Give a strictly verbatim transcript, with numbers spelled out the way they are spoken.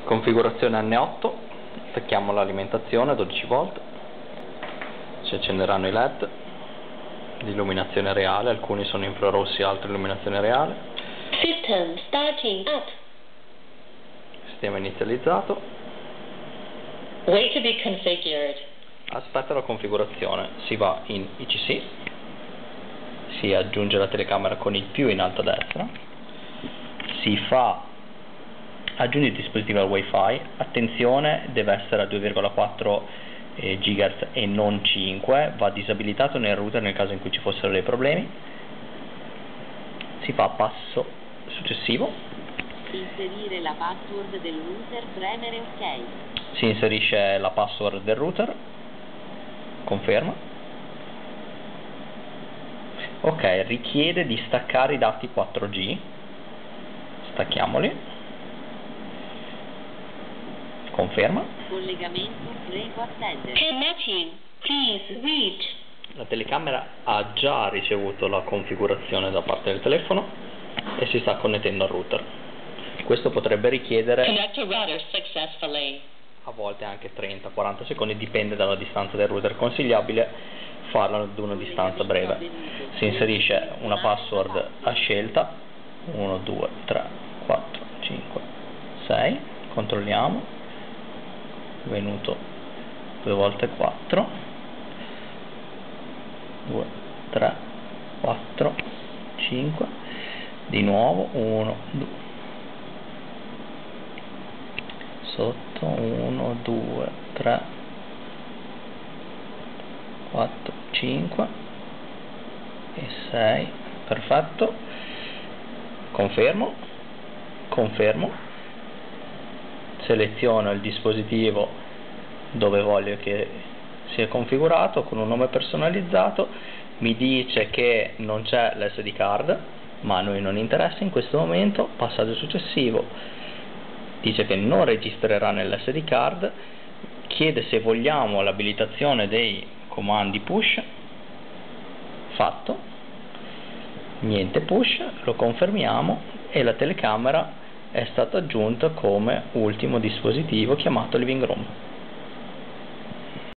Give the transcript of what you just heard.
Configurazione N otto, attacchiamo l'alimentazione a dodici volt, si accenderanno i led di illuminazione reale, alcuni sono infrarossi, altri illuminazione reale. System starting up. Sistema inizializzato. Wait to be configured. Aspetta la configurazione, si va in I C C, si aggiunge la telecamera con il più in alto a destra, si fa aggiungi il dispositivo al wifi, attenzione, deve essere a due virgola quattro gigahertz e non cinque, va disabilitato nel router nel caso in cui ci fossero dei problemi. Si fa passo successivo, Inserire la password del router, premere ok. Si inserisce la password del router, conferma. Ok, richiede di staccare i dati quattro G, stacchiamoli. Conferma. Collegamento, prego attendere. Connecting, please reach. La telecamera ha già ricevuto la configurazione da parte del telefono e si sta connettendo al router. Questo potrebbe richiedere Connect to router successfully. a volte anche trenta quaranta secondi, dipende dalla distanza del router. Consigliabile farlo ad una distanza breve. Si inserisce una password a scelta, uno, due, tre, quattro, cinque, sei, controlliamo. Venuto due volte quattro, due, tre, quattro, cinque, di nuovo uno, due, sotto uno, due, tre, quattro, cinque e sei, perfetto. Confermo, confermo. Seleziono il dispositivo dove voglio che sia configurato con un nome personalizzato, mi dice che non c'è l'S D card, ma a noi non interessa in questo momento. Passaggio successivo, dice che non registrerà nell'S D card, chiede se vogliamo l'abilitazione dei comandi push, fatto, niente push, lo confermiamo e la telecamera è stata aggiunta come ultimo dispositivo chiamato Living Room.